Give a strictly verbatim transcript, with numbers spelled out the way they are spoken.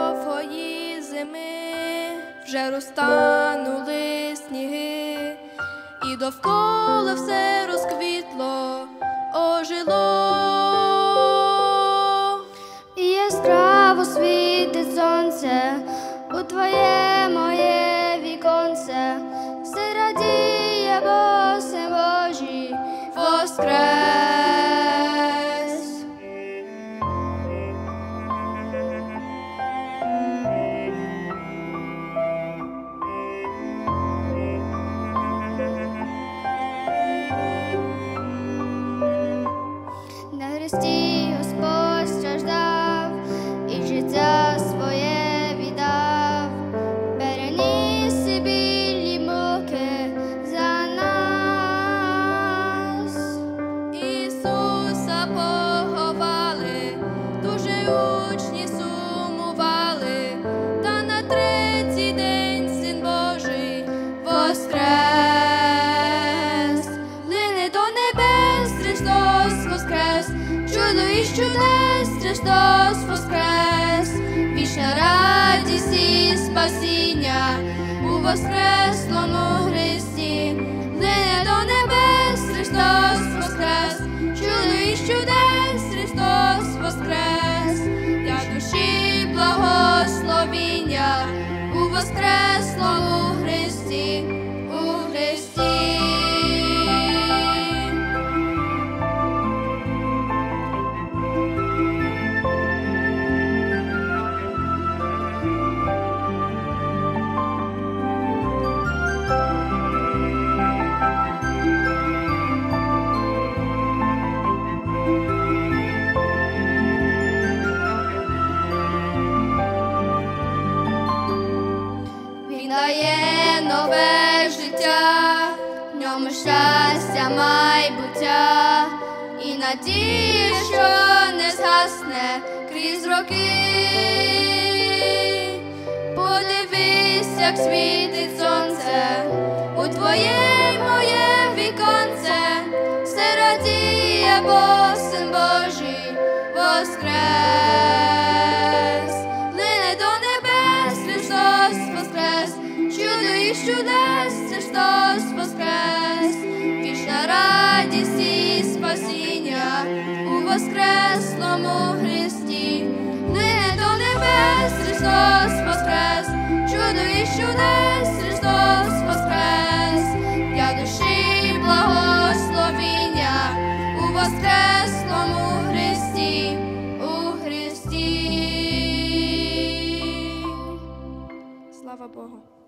довгої зими вже розтанули сніги, і довкола все розквітло, ожило. І яскраво світить сонце у твоє моє віконце, все радіє, бо Син Божий воскрес. На хресті Господь страждав і життя своє віддав, переніс і білі муки за нас. Ісуса поховали, дуже учні сумували, та на третій день Син Божий воскрес. Лине до небес Христос воскрес, чудо і чудес Христос воскрес, вічна радість і спасіння у воскреслому Христі. Лине до небес Христос воскрес, чудо і чудес Христос воскрес, для душі благословіння у воскреслому Христі, у Христі. Він дає нове життя, в ньому щастя, майбуття, і надія, що не згасне крізь роки. Подивись, як світить сонце у твоє моє віконце, все радіє, бо Син Божий воскрес. Лине до небес Христос воскрес, чудо і чудес Христос воскрес, вічна радість і спасіння у воскреслому Христі. Лине до небес Христос воскрес, чудо і чудес Христос воскрес, для душі благословіння у воскреслому Христі, у Христі. Слава Богу.